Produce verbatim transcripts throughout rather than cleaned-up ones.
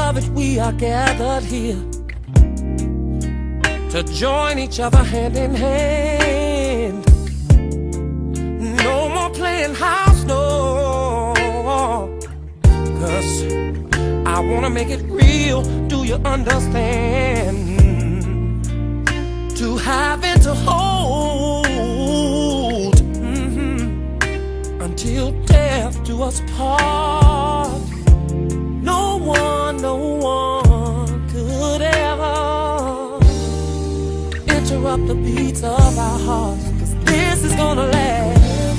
Beloved, we are gathered here to join each other hand in hand. No more playing house, no, 'cause I wanna make it real. Do you understand? To have and to hold, mm-hmm, until death do us part. No one, no one could ever interrupt the beats of our hearts, 'cause this is gonna last.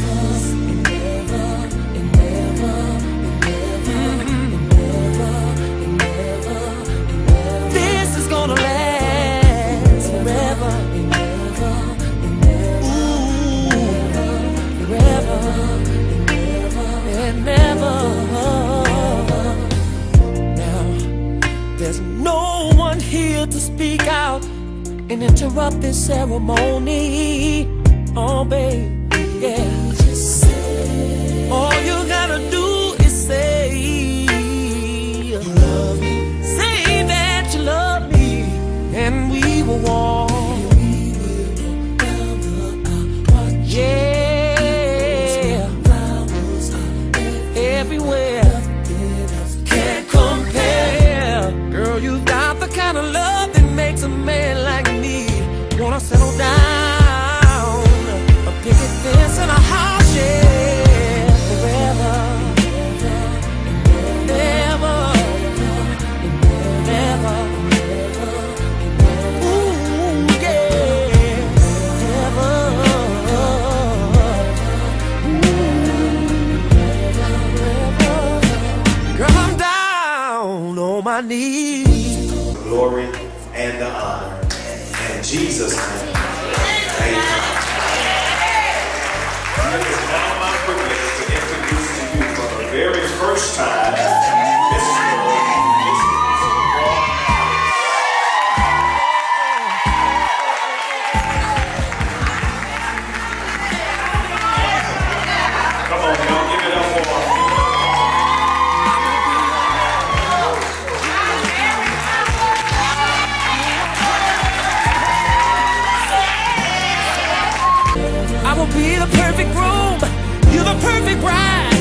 To speak out and interrupt this ceremony. Oh, baby, yeah. Just say, all you gotta do is say you love me. Say that you love me, and we will walk. We will go down the aisle. Yeah, flowers are everywhere. Can't compare, girl. You got the kind of love makes a man like me wanna settle down, a picket fence and a house, yeah, forever, never, never, ooh, yeah, never, ooh, girl, I'm down on my knees. Glory and the honor. In Jesus' name, amen. It is now my privilege to introduce to you for the very first time, Mister Come on, y'all, give it up for him. I will be the perfect groom, you're the perfect bride.